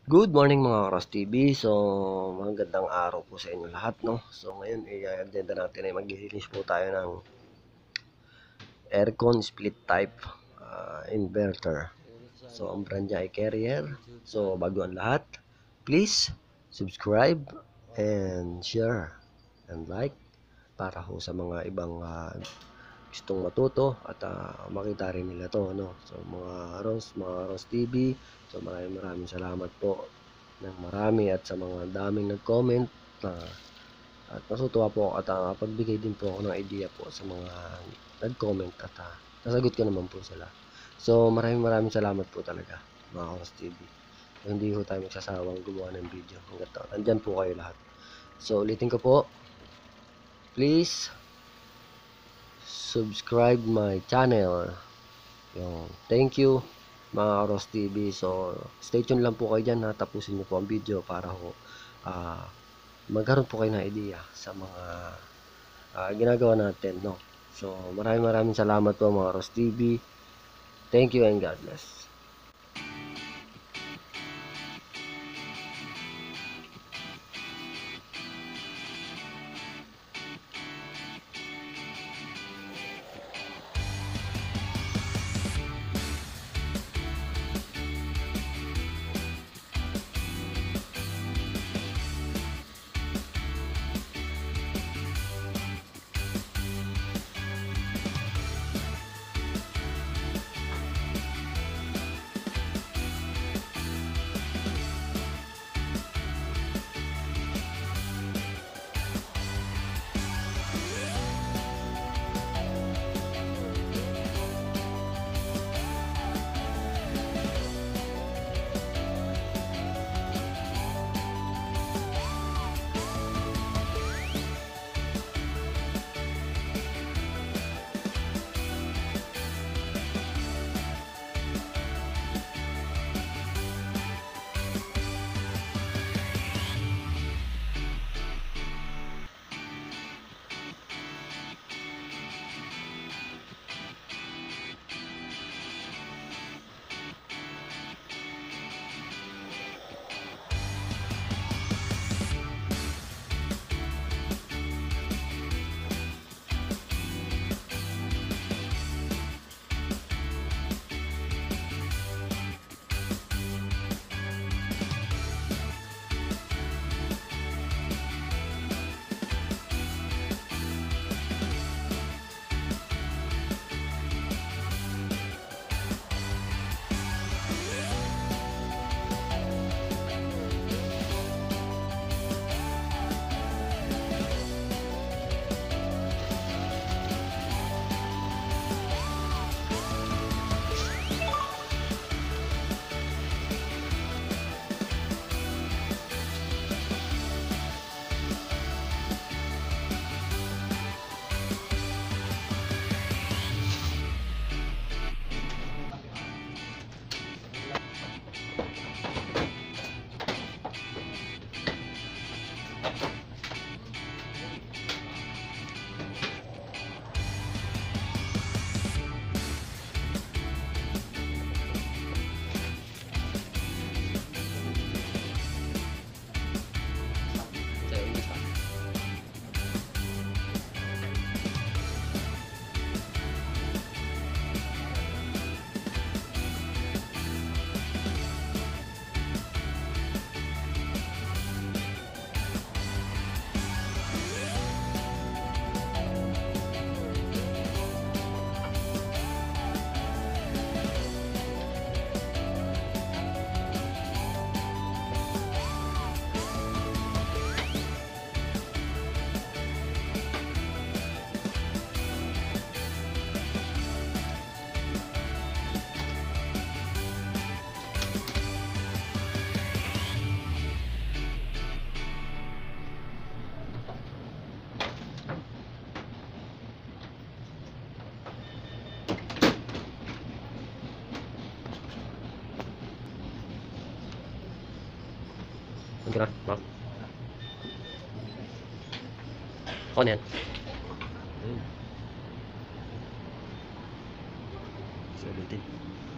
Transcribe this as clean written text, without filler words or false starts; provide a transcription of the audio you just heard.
Good morning mga Karos TV. So, magandang araw po sa inyo lahat, no? So, ngayon, i-agenda natin ay maglilinis po tayo ng aircon split type inverter. So, ang brand niya ay Carrier. So, bago ang lahat, please subscribe and share and like para ho sa mga ibang gustong matuto at makita rin nila to, no? So, mga Ros TV, so maraming salamat po ng marami at sa mga daming nag-comment at natutuwa po ako at pagbigay din po ako ng idea po sa mga nag-comment at nasagot ko naman po sila. So maraming salamat po talaga mga Oras TV. So, hindi po tayo magsasawang gumawa ng video hanggat nandyan po kayo lahat. So ulitin ko po, please subscribe my channel. Yung thank you mga Oras TV. So stay tuned lang po kayo dyan, tapusin niyo po ang video para ho magkaroon po kayo ng idea sa mga ginagawa natin, no? So maraming salamat po mga Ros TV. Thank you and God bless. Gerak, Mark. Ako na yan. Sulitin.